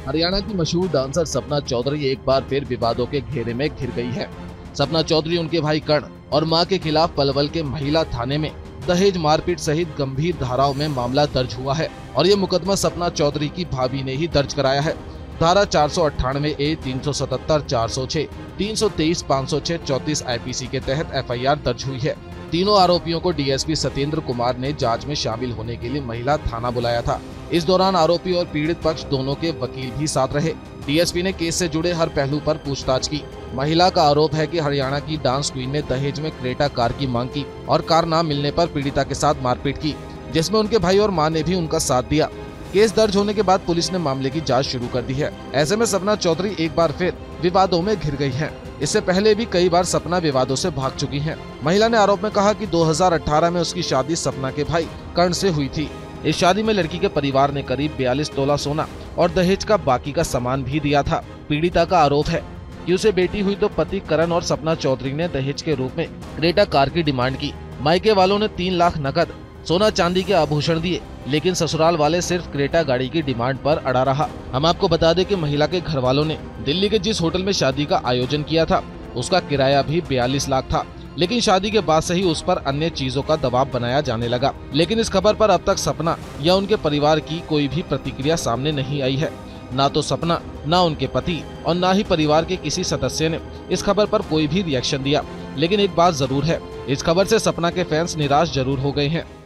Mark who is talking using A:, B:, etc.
A: हरियाणा की मशहूर डांसर सपना चौधरी एक बार फिर विवादों के घेरे में घिर गई है। सपना चौधरी, उनके भाई कर्ण और मां के खिलाफ पलवल के महिला थाने में दहेज, मारपीट सहित गंभीर धाराओं में मामला दर्ज हुआ है और ये मुकदमा सपना चौधरी की भाभी ने ही दर्ज कराया है। धारा 498A, 377, 406, 323, 506, 34 IPC के तहत FIR दर्ज हुई है। तीनों आरोपियों को DSP सत्येंद्र कुमार ने जांच में शामिल होने के लिए महिला थाना बुलाया था। इस दौरान आरोपी और पीड़ित पक्ष दोनों के वकील भी साथ रहे। DSP ने केस से जुड़े हर पहलू पर पूछताछ की। महिला का आरोप है कि हरियाणा की डांस क्वीन ने दहेज में क्रेटा कार की मांग की और कार न मिलने पर पीड़िता के साथ मारपीट की, जिसमें उनके भाई और मां ने भी उनका साथ दिया। केस दर्ज होने के बाद पुलिस ने मामले की जांच शुरू कर दी है। ऐसे में सपना चौधरी एक बार फिर विवादों में घिर गई हैं। इससे पहले भी कई बार सपना विवादों से भाग चुकी हैं। महिला ने आरोप में कहा कि 2018 में उसकी शादी सपना के भाई कर्ण से हुई थी। इस शादी में लड़की के परिवार ने करीब 42 तोला सोना और दहेज का बाकी का सामान भी दिया था। पीड़िता का आरोप है कि उसे बेटी हुई तो पति करण और सपना चौधरी ने दहेज के रूप में क्रेटा कार की डिमांड की। मायके वालों ने 3 लाख नकद, सोना चांदी के आभूषण दिए, लेकिन ससुराल वाले सिर्फ क्रेटा गाड़ी की डिमांड पर अड़ा रहा। हम आपको बता दें कि महिला के घर वालों ने दिल्ली के जिस होटल में शादी का आयोजन किया था, उसका किराया भी 42 लाख था, लेकिन शादी के बाद से ही उस पर अन्य चीजों का दबाव बनाया जाने लगा। लेकिन इस खबर पर अब तक सपना या उनके परिवार की कोई भी प्रतिक्रिया सामने नहीं आई है। ना तो सपना, ना उनके पति और ना ही परिवार के किसी सदस्य ने इस खबर पर कोई भी रिएक्शन दिया। लेकिन एक बात जरूर है, इस खबर से सपना के फैंस निराश जरूर हो गए हैं।